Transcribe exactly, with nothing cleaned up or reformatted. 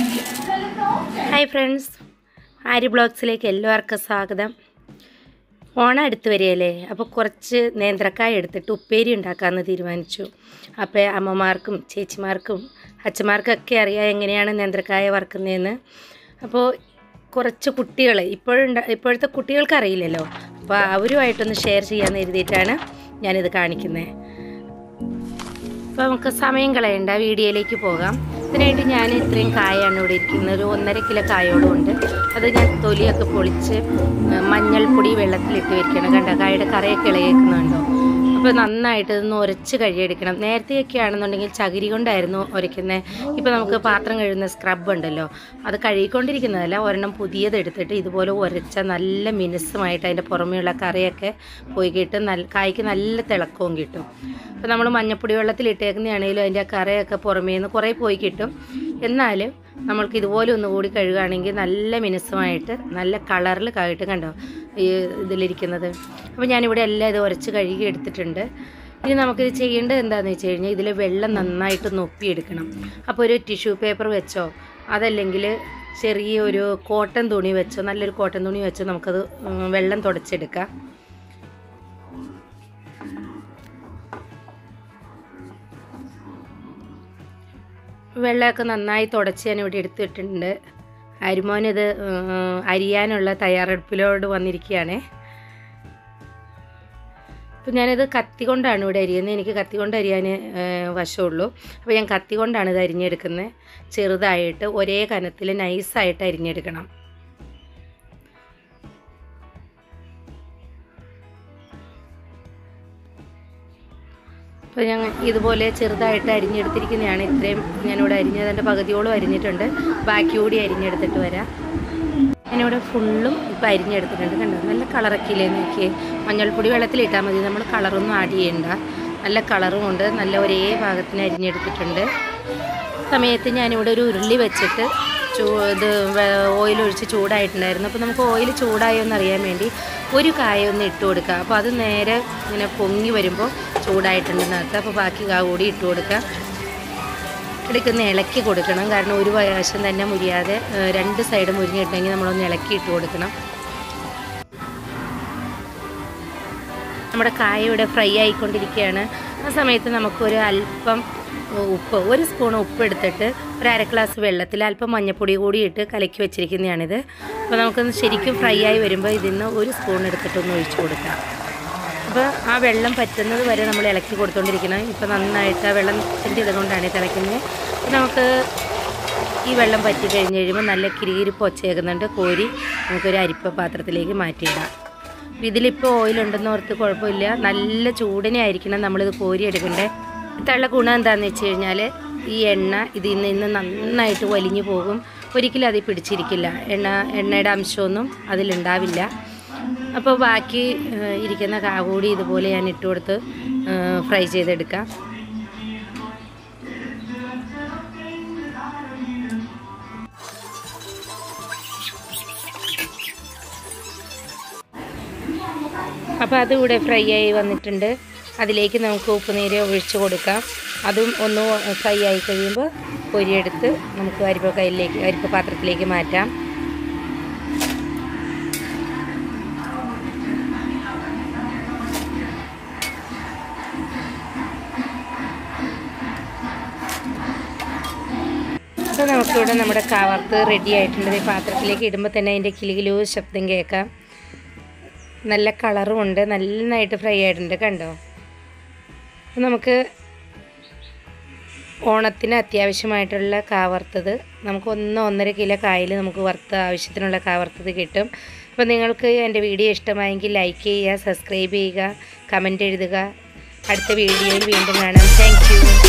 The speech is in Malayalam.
ഹായ് ഫ്രണ്ട്സ്, ആര്യ ബ്ലോഗ്സിലേക്ക് എല്ലാവർക്കും സ്വാഗതം. ഓണം അടുത്ത് വരികയല്ലേ, അപ്പോൾ കുറച്ച് നേന്ത്രക്കായ എടുത്തിട്ട് ഉപ്പേരി ഉണ്ടാക്കാമെന്ന് തീരുമാനിച്ചു. അപ്പോൾ അമ്മമാർക്കും ചേച്ചിമാർക്കും അച്ഛന്മാർക്കൊക്കെ അറിയാം എങ്ങനെയാണ് നേന്ത്രക്കായ വറുക്കുന്നതെന്ന്. അപ്പോൾ കുറച്ച് കുട്ടികൾ ഇപ്പോഴുണ്ട ഇപ്പോഴത്തെ കുട്ടികൾക്ക് അറിയില്ലല്ലോ, അപ്പോൾ അവരുമായിട്ടൊന്ന് ഷെയർ ചെയ്യാമെന്ന് കരുതിയിട്ടാണ് ഞാനിത് കാണിക്കുന്നത്. അപ്പോൾ നമുക്ക് സമയം കളയണ്ട, വീഡിയോയിലേക്ക് പോകാം. ഇതിനായിട്ട് ഞാൻ ഇത്രയും കായാണ് ഇവിടെ ഇരിക്കുന്നത്, ഒരു ഒന്നര കിലോ കായോളം ഉണ്ട്. അത് ഞാൻ തൊലിയൊക്കെ പൊളിച്ച് മഞ്ഞൾപ്പൊടി വെള്ളത്തിലിട്ട് വെക്കണം. കണ്ടോ, കായയുടെ കറയൊക്കെ ഇളകിക്കുന്നുണ്ടോ? അപ്പോൾ നന്നായിട്ട് ഇതൊന്ന് ഉരച്ച് കഴുകിയെടുക്കണം. നേരത്തെയൊക്കെ ആണെന്നുണ്ടെങ്കിൽ ചകിരി കൊണ്ടായിരുന്നു ഉരയ്ക്കുന്നത്. ഇപ്പോൾ നമുക്ക് പാത്രം കഴുകുന്ന സ്ക്രബ് ഉണ്ടല്ലോ, അത് കഴുകിക്കൊണ്ടിരിക്കുന്നതല്ല, ഒരെണ്ണം പുതിയത് എടുത്തിട്ട് ഇതുപോലെ ഉരച്ച നല്ല മിനുസമായിട്ട് അതിൻ്റെ പുറമെയുള്ള കറിയൊക്കെ പോയി കിട്ടും. നല്ല കായ്ക്ക് നല്ല തിളക്കവും കിട്ടും. അപ്പോൾ നമ്മൾ മഞ്ഞപ്പൊടി വെള്ളത്തിലിട്ടേക്കുന്നതാണെങ്കിലും അതിൻ്റെ കറയൊക്കെ പുറമേ നിന്ന് കുറേ പോയി കിട്ടും. എന്നാലും നമ്മൾക്ക് ഇതുപോലെ ഒന്നുകൂടി കഴുകുകയാണെങ്കിൽ നല്ല മിനുസമായിട്ട് നല്ല കളറിൽ കായിട്ട് കണ്ടോ ഈ ഇതിലിരിക്കുന്നത്. അപ്പോൾ ഞാനിവിടെ എല്ലാം ഇത് ഉരച്ച് കഴുകി എടുത്തിട്ടുണ്ട്. ഇനി നമുക്കിത് ചെയ്യേണ്ടത് എന്താണെന്ന് വെച്ച് കഴിഞ്ഞാൽ ഇതിൽ വെള്ളം നന്നായിട്ട് നൊപ്പിയെടുക്കണം. അപ്പോൾ ഒരു ടിഷ്യൂ പേപ്പർ വെച്ചോ അതല്ലെങ്കിൽ ചെറിയൊരു കോട്ടൺ തുണി വെച്ചോ, നല്ലൊരു കോട്ടൺ തുണി വെച്ചോ നമുക്കത് വെള്ളം തുടച്ചെടുക്കാം. വെള്ളമൊക്കെ നന്നായി തുടച്ച് ഞാൻ ഇവിടെ എടുത്തിട്ടുണ്ട്. അരിമോനിത് അരിയാനുള്ള തയ്യാറെടുപ്പിലോട് വന്നിരിക്കുകയാണ്. അപ്പോൾ ഞാനിത് കത്തി കൊണ്ടാണ് ഇവിടെ അരിയുന്നത്. എനിക്ക് കത്തി കൊണ്ട് അരിയാൻ വശമുള്ളൂ. അപ്പോൾ ഞാൻ കത്തി കൊണ്ടാണ് ഇത് അരിഞ്ഞെടുക്കുന്നത്. ചെറുതായിട്ട് ഒരേ കനത്തിൽ നൈസായിട്ട് അരിഞ്ഞെടുക്കണം. അപ്പോൾ ഞാൻ ഇതുപോലെ ചെറുതായിട്ട് അരിഞ്ഞെടുത്തിരിക്കുന്നതാണ്. ഇത്രയും ഞാനിവിടെ അരിഞ്ഞതിൻ്റെ പകുതിയോളം അരിഞ്ഞിട്ടുണ്ട്. ബാക്കി കൂടി അരിഞ്ഞെടുത്തിട്ട് വരാം. ഞാനിവിടെ ഫുള്ളും ഇപ്പോൾ അരിഞ്ഞെടുത്തിട്ടുണ്ട്. കണ്ടോ, നല്ല കളറൊക്കെയില്ലേ നോക്കിയേ. മഞ്ഞൾപ്പൊടി വെള്ളത്തിലിട്ടാൽ മതി, നമ്മൾ കളറൊന്നും ആഡ് ചെയ്യണ്ട. നല്ല കളറും ഉണ്ട്. നല്ല ഒരേ ഭാഗത്തിന് അരിഞ്ഞെടുത്തിട്ടുണ്ട്. സമയത്ത് ഞാനിവിടെ ഒരു ഉരുളി വെച്ചിട്ട് ചൂ ഇത് ഓയിലൊഴിച്ച് ചൂടായിട്ടുണ്ടായിരുന്നു. അപ്പോൾ നമുക്ക് ഓയിൽ ചൂടായോ എന്നറിയാൻ വേണ്ടി ഒരു കായ ഒന്ന് ഇട്ട് കൊടുക്കുക. അപ്പോൾ അത് നേരെ ഇങ്ങനെ പൊങ്ങി വരുമ്പോൾ ചൂടായിട്ടുണ്ടെന്ന് അർത്ഥം. അപ്പോൾ ബാക്കി കാ കൂടി ഇട്ട് കൊടുക്കുക. ഇടയ്ക്കൊന്ന് ഇളക്കി കൊടുക്കണം, കാരണം ഒരു വശം തന്നെ മുരിയാതെ രണ്ട് സൈഡ് മുരിഞ്ഞിട്ടുണ്ടെങ്കിൽ നമ്മളൊന്ന് ഇളക്കി ഇട്ട് കൊടുക്കണം. നമ്മുടെ കായ ഇവിടെ ഫ്രൈ ആയിക്കൊണ്ടിരിക്കുകയാണ്. ആ സമയത്ത് നമുക്കൊരു അല്പം ഉപ്പ്, ഒരു സ്പൂൺ ഉപ്പ് എടുത്തിട്ട് ഒരു അര ഗ്ലാസ് വെള്ളത്തിൽ അല്പം മഞ്ഞൾപ്പൊടി കൂടി ഇട്ട് കലക്കി വെച്ചിരിക്കുന്നതാണിത്. അപ്പോൾ നമുക്കൊന്ന് ശരിക്കും ഫ്രൈ ആയി വരുമ്പോൾ ഇതിൽ നിന്ന് ഒരു സ്പൂൺ എടുത്തിട്ടൊന്ന് ഒഴിച്ചു കൊടുക്കാം. അപ്പോൾ ആ വെള്ളം പറ്റുന്നത് വരെ നമ്മൾ ഇളക്കി കൊടുത്തുകൊണ്ടിരിക്കണം. ഇപ്പോൾ നന്നായിട്ട് ആ വെള്ളത്തിൻ്റെ ഇതുകൊണ്ടാണ് തിളയ്ക്കുന്നത്. അപ്പോൾ നമുക്ക് ഈ വെള്ളം പറ്റി കഴിഞ്ഞ് കഴിയുമ്പോൾ നല്ല കിരികിരിപ്പ് ഒച്ചയേക്കുന്നുണ്ട്. കോരി നമുക്കൊരു അരിപ്പ പാത്രത്തിലേക്ക് മാറ്റിയിടാം. ഇതിലിപ്പോൾ ഓയിലുണ്ടെന്ന് ഓർത്ത് കുഴപ്പമില്ല, നല്ല ചൂടിനെ ആയിരിക്കണം നമ്മളിത് കോരി എടുക്കണ്ടേ. ഇതുള്ള ഗുണം എന്താണെന്ന് വെച്ച് കഴിഞ്ഞാൽ ഈ എണ്ണ ഇതിൽ നിന്ന് നന്നായിട്ട് വലിഞ്ഞു പോകും. ഒരിക്കലും അതിൽ പിടിച്ചിരിക്കില്ല. എണ്ണ എണ്ണയുടെ അംശമൊന്നും അതിലുണ്ടാവില്ല. അപ്പോൾ ബാക്കി ഇരിക്കുന്ന കാ കൂടി ഇതുപോലെ ഞാൻ ഇട്ട് കൊടുത്ത് ഫ്രൈ ചെയ്തെടുക്കാം. അപ്പോൾ അതിവിടെ ഫ്രൈ ആയി വന്നിട്ടുണ്ട്. അതിലേക്ക് നമുക്ക് ഉപ്പുനീര് ഒഴിച്ച് കൊടുക്കാം. അതും ഒന്ന് ഫ്രൈ ആയി കഴിയുമ്പോൾ പൊരിയെടുത്ത് നമുക്ക് അരിപ്പ കയ്യിലേക്ക് അരിപ്പ പാത്രത്തിലേക്ക് മാറ്റാം. അപ്പോൾ നമുക്കിവിടെ നമ്മുടെ കാവർത്ത് റെഡി ആയിട്ടുണ്ട്. ഈ പാത്രത്തിലേക്ക് ഇടുമ്പോൾ തന്നെ അതിൻ്റെ കിലുകിലു ശബ്ദം കേൾക്കാം. നല്ല കളറും ഉണ്ട്, നന്നായിട്ട് ഫ്രൈ ആയിട്ടുണ്ട്. കണ്ടോ, അപ്പോൾ നമുക്ക് ഓണത്തിന് അത്യാവശ്യമായിട്ടുള്ള കാ വറുത്തത് നമുക്ക് ഒന്ന് ഒന്നര കിലോ കായൽ നമുക്ക് വറുത്ത ആവശ്യത്തിനുള്ള കാ വറുത്തത് കിട്ടും. അപ്പോൾ നിങ്ങൾക്ക് എൻ്റെ വീഡിയോ ഇഷ്ടമായെങ്കിൽ ലൈക്ക് ചെയ്യുക, സബ്സ്ക്രൈബ് ചെയ്യുക, കമൻറ്റ് എഴുതുക. അടുത്ത വീഡിയോയിൽ വീണ്ടും കാണാം. Thank U.